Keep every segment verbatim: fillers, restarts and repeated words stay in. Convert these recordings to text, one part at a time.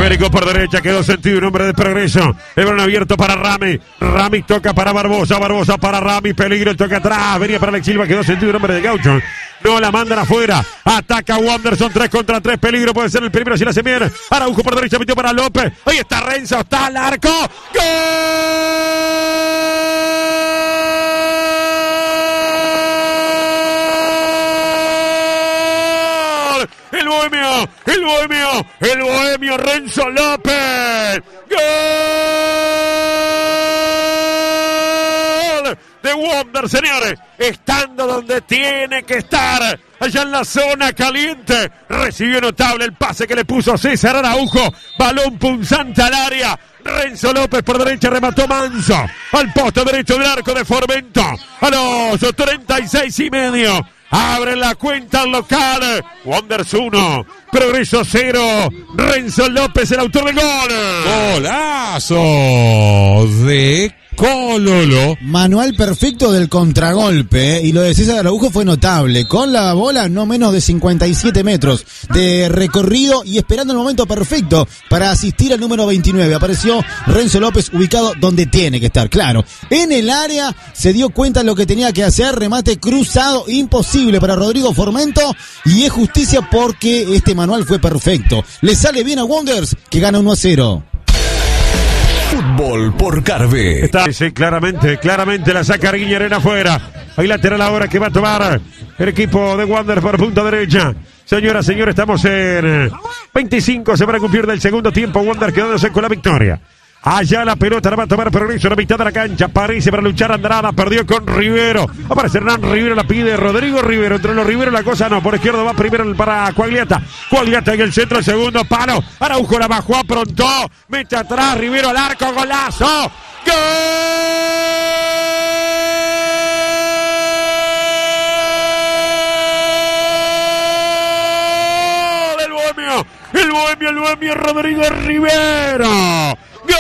Esférico por derecha, quedó sentido un hombre de Progreso. El balón abierto para Rami. Rami toca para Barbosa. Barbosa para Rami. Peligro, el toque atrás. Venía para Alex Silva, quedó sentido un hombre de Gaucho. No la mandan afuera. Ataca Wanderson. tres contra tres. Peligro, puede ser el primero si la hace bien. Araujo por derecha, metió para López. Ahí está Renzo. Está al arco. ¡Gol! El bohemio, el bohemio, el bohemio Renzo López. ¡Gol! De Wander, señores. Estando donde tiene que estar. Allá en la zona caliente. Recibió notable el pase que le puso César Araujo. Balón punzante al área. Renzo López por derecha remató Manso. Al poste derecho del arco de Formento. A los treinta y seis y medio. Abre la cuenta al local. Wanderers uno, Progreso cero. Renzo López, el autor del gol. Golazo de Cololo. Manual perfecto del contragolpe, ¿eh? Y lo de César Araujo fue notable. Con la bola no menos de cincuenta y siete metros de recorrido y esperando el momento perfecto para asistir al número veintinueve. Apareció Renzo López ubicado donde tiene que estar, claro. En el área se dio cuenta de lo que tenía que hacer. Remate cruzado, imposible para Rodrigo Formento. Y es justicia porque este manual fue perfecto. Le sale bien a Wanderers, que gana uno a cero. Fútbol por Carve. Está, sí, claramente, claramente la saca Guillerena afuera. Hay lateral ahora que va a tomar el equipo de Wanderers por punta derecha. Señoras, señores, estamos en veinticinco, se van a cumplir del segundo tiempo. Wanderers quedándose con la victoria. Allá la pelota la va a tomar Progreso, la mitad de la cancha. Parece para luchar Andrada, perdió con Rivero. Aparece Hernán Rivero, la pide Rodrigo Rivero. Entre los Rivero la cosa no, por izquierda va primero para Coagliata. Coagliata en el centro, el segundo palo. Araujo la bajó, aprontó. Mete atrás, Rivero al arco, golazo. ¡Gol! El bohemio, el bohemio, el bohemio Rodrigo Rivero. ¡Gol!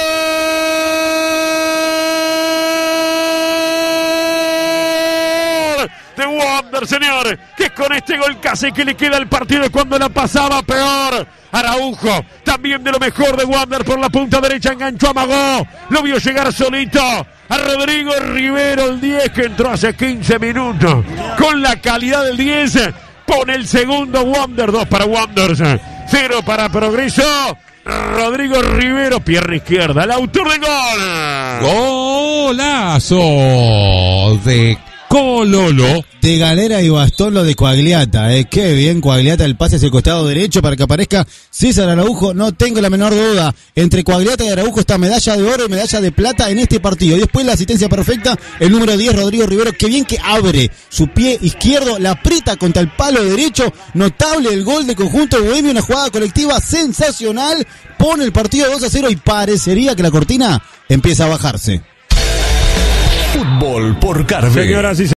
De Wander, señores, que con este gol casi que le queda el partido cuando la pasaba peor. Araujo, también de lo mejor de Wander por la punta derecha, enganchó a Magó, lo vio llegar solito a Rodrigo Rivero, el diez que entró hace quince minutos. Con la calidad del diez, pone el segundo Wander, dos para Wanderers, cero para Progreso. Rodrigo Rivero, pierna izquierda, el autor del gol. Golazo de Cololo. De galera y bastón lo de Coagliata, eh. Qué bien Coagliata, el pase hacia el costado derecho para que aparezca César Araujo. No tengo la menor duda. Entre Coagliata y Araujo está medalla de oro y medalla de plata en este partido. Y después la asistencia perfecta, el número diez, Rodrigo Rivero. Qué bien que abre su pie izquierdo, la aprieta contra el palo derecho. Notable el gol de conjunto bohemio, una jugada colectiva sensacional. Pone el partido dos a cero y parecería que la cortina empieza a bajarse. Fútbol por Carve. Señoras y